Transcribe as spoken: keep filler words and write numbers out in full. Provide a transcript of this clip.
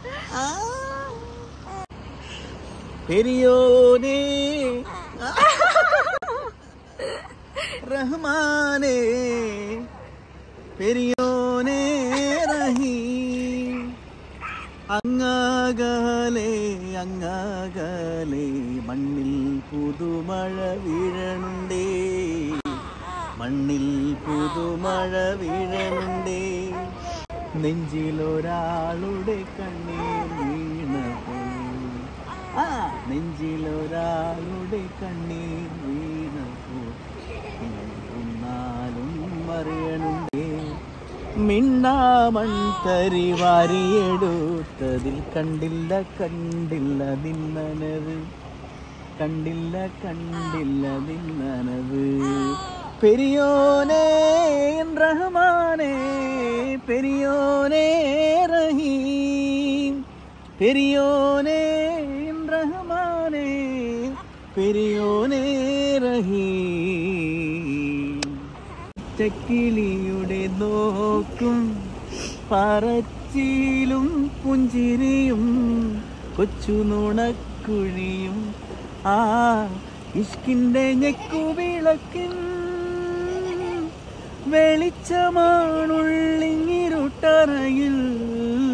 പെരിയോനേ റഹ്മാനേ പെരിയോനേ റഹീം. അങ്ങാകലെ അങ്ങാകലെ മണ്ണിൽ പുതുമഴ വീഴണുണ്ടേ, മണ്ണിൽ പുതുമഴ വീഴണുണ്ടേ. നെഞ്ചിലൊരാളുടെ കണ്ണീർ വീണപ്പോ, ആ നെഞ്ചിലൊരാളുടെ കണ്ണീർ വീണപ്പോ ഒന്നാലും അറിയണുണ്ടേ. മിണ്ണാമൺ തരി വാരിയെടുത്തതിൽ കണ്ടില്ല കണ്ടില്ല നിന്നനവ്, കണ്ടില്ല കണ്ടില്ല നിന്നനവ്. പെരിയോനേ റഹ്മാനേ പെരിയോനേ റഹീം, പെരിയോനേ റഹ്മാനേ പെരിയോനേ റഹീം. ചക്കിളിയുടെ നോക്കും പറച്ചിലും പുഞ്ചിരിയും കൊച്ചു നുണക്കുഴിയും ആ ഇഷ്കിന്റെ ഞെക്കുവിളക്കിൻ വെളിച്ചമാണുള്ളിങ്ങിരുട്ടറയിൽ